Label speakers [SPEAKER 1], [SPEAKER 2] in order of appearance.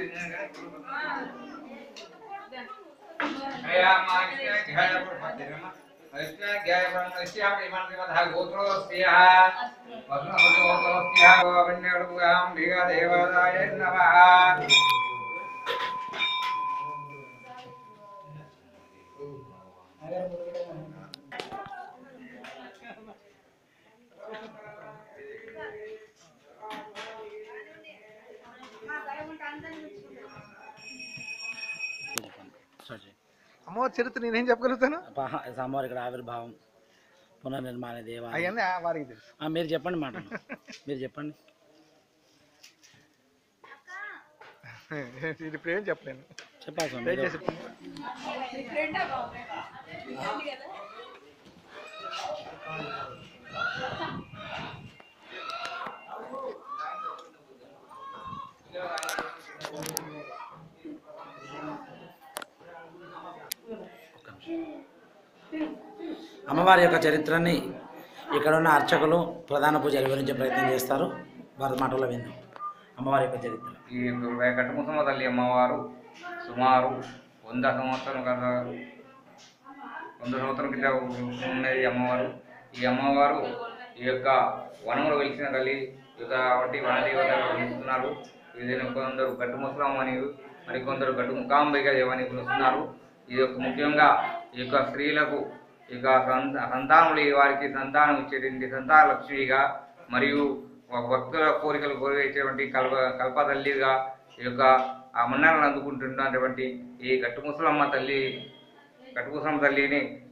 [SPEAKER 1] అమ్మవారి చరిత్ర నేనేం చెప్పగలుగుతాను?
[SPEAKER 2] అమ్మవారి ఇక్కడ ఆవిర్భావం, పునర్నిర్మాణ దేవాలయం
[SPEAKER 1] అవన్నీ వారికి తెలుసు.
[SPEAKER 2] మీరు చెప్పండి మాట, మీరు చెప్పండి.
[SPEAKER 1] ఇప్పుడు ఏం చెప్పలేను.
[SPEAKER 2] చెప్పాల్సి
[SPEAKER 1] దయచేసి
[SPEAKER 2] అమ్మవారి యొక్క చరిత్రని ఇక్కడ ఉన్న అర్చకులు ప్రధాన పూజలు వివరించే ప్రయత్నం చేస్తారు. వారి మాటల్లో విందాం అమ్మవారి యొక్క చరిత్ర.
[SPEAKER 3] ఈ కట్టుముసమ్మ తల్లి అమ్మవారు సుమారు 100 సంవత్సరం కింద ఉన్నది అమ్మవారు. ఈ అమ్మవారు ఈ యొక్క వనంలో వెలిసిన తల్లి కాబట్టి వనదేవతగా పిలుస్తున్నారు. దీన్ని కొందరు గట్టు ముసలమ్మ అని, మరికొందరు గట్టు ముకాంబిగా అని పిలుస్తున్నారు. ఇది యొక్క ముఖ్యంగా ఈ యొక్క స్త్రీలకు ఇక సంతానం లేని వారికి సంతానం ఇచ్చేటువంటి సంతాన లక్ష్మిగా, మరియు భక్తుల కోరికలు కోరిచేటువంటి కల్పతల్లిగా ఈ యొక్క ఆ మన్నలను అందుకుంటున్నటువంటి ఈ గట్టుముసలమ్మ తల్లిని